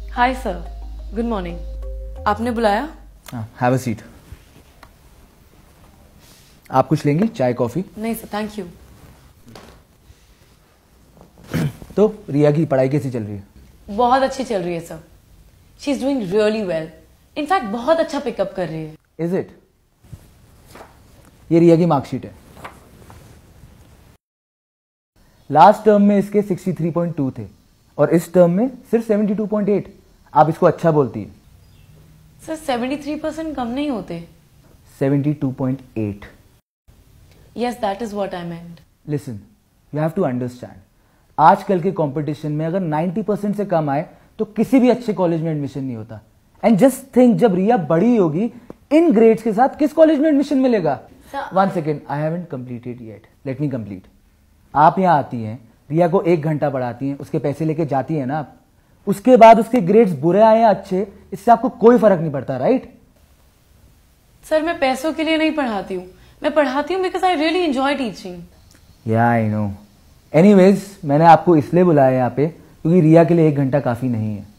Hi sir, good morning. आपने बुलाया? Have a seat. आप कुछ लेंगे, चाय कॉफी? नहीं सर, थैंक यू। तो रिया की पढ़ाई कैसी चल रही है? बहुत अच्छी चल रही है sir. She is doing really well. In fact बहुत अच्छा पिकअप कर रही है। Is it? ये रिया की मार्कशीट है। लास्ट टर्म में इसके 63.2 थे और इस टर्म में सिर्फ 72.8। आप इसको अच्छा बोलती है। सर 73% कम नहीं होते। 72.8। Yes, that is what I meant. Listen, you have to understand, आजकल के कंपटीशन में अगर 90% से कम आए तो किसी भी अच्छे कॉलेज में एडमिशन नहीं होता। एंड जस्ट थिंक, जब रिया बड़ी होगी इन ग्रेड्स के साथ किस कॉलेज में एडमिशन मिलेगा? One second, I haven't completed yet, let me complete. आप यहाँ आती हैं, रिया को 1 घंटा पढ़ाती हैं, उसके पैसे लेके जाती है ना आप, उसके बाद उसके ग्रेड्स बुरे आए या अच्छे, इससे आपको कोई फर्क नहीं पड़ता, राइट? सर मैं पैसों के लिए नहीं पढ़ाती हूँ, मैं पढ़ाती हूँ because I really enjoy teaching. Yeah I no. Anyways, मैंने आपको इसलिए बुलाया यहाँ पे क्योंकि रिया के लिए 1 घंटा काफी नहीं है।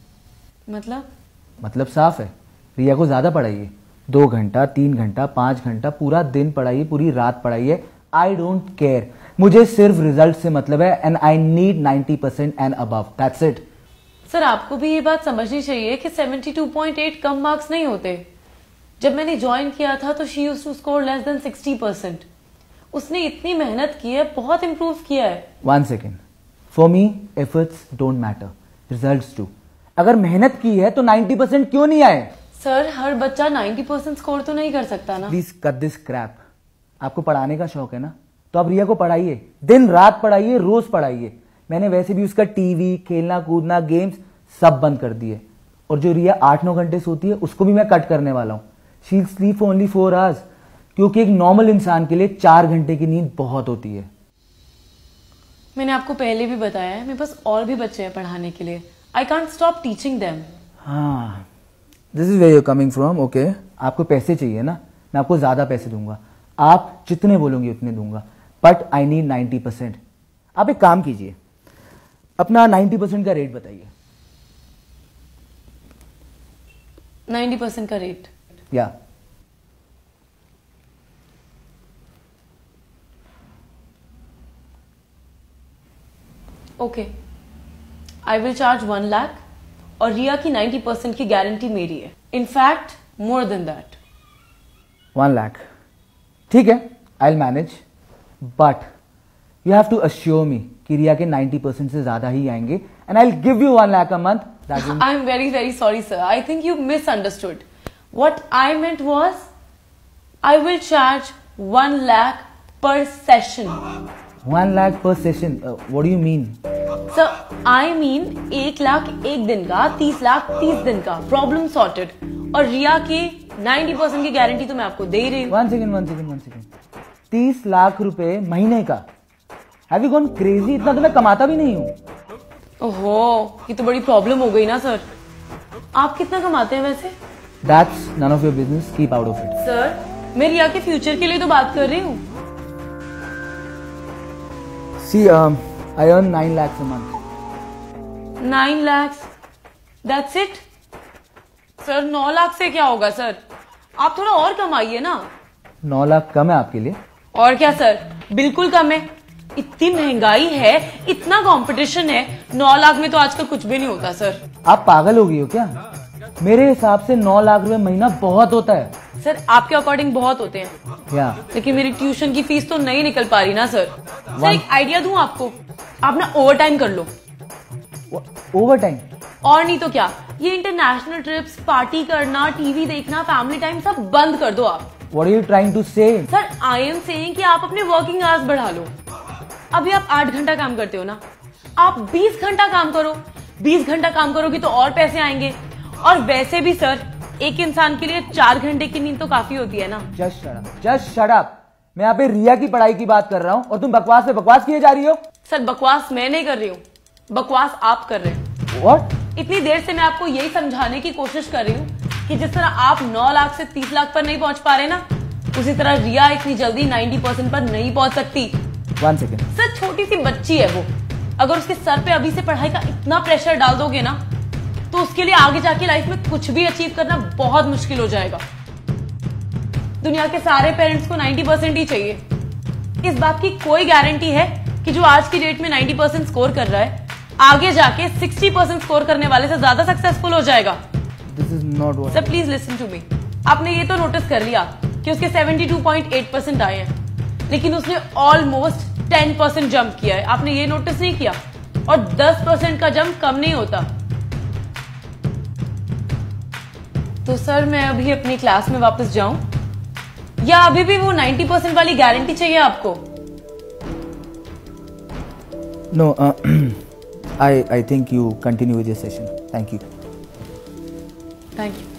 मतलब साफ है, रिया को ज्यादा पढ़ाइए। 2 घंटा, 3 घंटा, 5 घंटा, पूरा दिन पढ़ाइए, पूरी रात पढ़ाइए। आई डोंट केयर, मुझे सिर्फ रिजल्ट से मतलब है and I need 90% and above, that's it. Sir आपको भी ये बात समझनी चाहिए कि 72.8 कम मार्क्स नहीं होते। जब मैंने ज्वाइन किया था तो she used to score less than 60%। उसने इतनी मेहनत की है, बहुत इंप्रूव किया है। 1 second, for me efforts don't matter, results do. अगर मेहनत की है तो 90% क्यों नहीं आए? सर हर बच्चा 90% स्कोर तो नहीं कर सकता ना। Please cut this crap. आपको पढ़ाने का शौक है ना, तो आप रिया को पढ़ाइए, दिन रात पढ़ाइए, रोज पढ़ाइए। मैंने वैसे भी उसका टीवी, खेलना कूदना, गेम्स सब बंद कर दिए। और जो रिया 8-9 घंटे सोती है उसको भी मैं कट करने वाला हूँ। शी स्लीप ओनली 4 आवर्स, क्योंकि एक नॉर्मल इंसान के लिए 4 घंटे की नींद बहुत होती है। मैंने आपको पहले भी बताया है, मेरे पास और भी बच्चे हैं पढ़ाने के लिए। I can't stop teaching them. हाँ, this is where you coming from. Okay, आपको पैसे चाहिए ना, मैं आपको ज्यादा पैसे दूंगा। आप जितने बोलोगे उतने दूंगा, बट आई नीड 90%। आप एक काम कीजिए, अपना 90% का रेट बताइए। 90% का रेट? या okay, I will charge 1 lakh और रिया की 90% की गारंटी मेरी है। In fact more than that. 1 lakh, ठीक है, I will manage, but you have to assure me कि रिया के 90% से ज्यादा ही आएंगे and I will give you 1 lakh a month. I am very very sorry sir, I think you misunderstood. What I meant was, I will charge 1 lakh per session. 1 lakh per session? What do you mean? Sir, I mean 1 lakh 1 दिन का, 30 लाख 30 दिन का। Problem sorted. और रिया की 90% की guarantee तो मैं आपको दे रही हूँ। 1 सेकेंड। 30 लाख रुपए महीने का? Have you gone crazy? इतना तो मैं कमाता भी नहीं हूँ। ओहो, ये तो बड़ी प्रॉब्लम हो गई ना सर। आप कितना कमाते हैं वैसे? That's none of your business. Keep out of it. Sir, मैं रिया के फ्यूचर के लिए तो बात कर रही हूँ। See, I earn 9 lakhs a month. 9 lakhs? That's it? Sir 9 lakh से क्या होगा सर? आप थोड़ा और कमाइए ना। 9 लाख कम है आपके लिए? और क्या सर, बिल्कुल कम है। इतनी महंगाई है, इतना कंपटीशन है, 9 लाख में तो आजकल कुछ भी नहीं होता सर। आप पागल हो गई हो क्या? मेरे हिसाब से 9 लाख रुपए महीना बहुत होता है। सर आपके अकॉर्डिंग बहुत होते हैं या, लेकिन मेरी ट्यूशन की फीस तो नहीं निकल पा रही ना सर। सर एक आइडिया दूं आपको, आप ना ओवर टाइम कर लो। Over time? और नहीं तो क्या, ये इंटरनेशनल ट्रिप्स, पार्टी करना, टीवी देखना, फैमिली टाइम सब बंद कर दो आप। What are you trying to say? Sir I am saying कि आप अपने वर्किंग आवर्स बढ़ा लो। अभी आप 8 घंटा काम करते हो ना, आप 20 घंटा काम करो। 20 घंटा काम करोगे तो और पैसे आएंगे। और वैसे भी सर, एक इंसान के लिए 4 घंटे की नींद तो काफी होती है ना। Just shut up. मैं यहाँ पे रिया की पढ़ाई की बात कर रहा हूँ और तुम बकवास पे बकवास किए जा रही हो। सर बकवास मैं नहीं कर रही हूँ, बकवास आप कर रहे हो। What? इतनी देर से मैं आपको यही समझाने की कोशिश कर रही हूँ कि जिस तरह आप 9 लाख से 30 लाख पर नहीं पहुंच पा रहे ना, उसी तरह रिया इतनी जल्दी 90% पर नहीं पहुंच सकती। 1 सेकेंड। सर छोटी सी बच्ची है वो, अगर उसके सर पे अभी से पढ़ाई का इतना प्रेशर डाल दोगे ना तो उसके लिए आगे जाके लाइफ में कुछ भी अचीव करना बहुत मुश्किल हो जाएगा। दुनिया के सारे पेरेंट्स को 90% ही चाहिए। इस बात की कोई गारंटी है कि जो आज की डेट में 90% स्कोर कर रहा है आगे जाके 60% स्कोर करने वाले से ज्यादा सक्सेसफुल हो जाएगा? This is not what. Sir please listen to me. आपने ये तो नोटिस कर लिया कि उसके 72.8% आए हैं, लेकिन उसने ऑलमोस्ट 10% जंप किया है। आपने ये नोटिस नहीं किया? और 10% का जंप कम नहीं होता। तो सर मैं अभी अपनी क्लास में वापस जाऊं या अभी भी वो 90% वाली गारंटी चाहिए आपको? No, I think you continue with your session. Thank you. Thank you.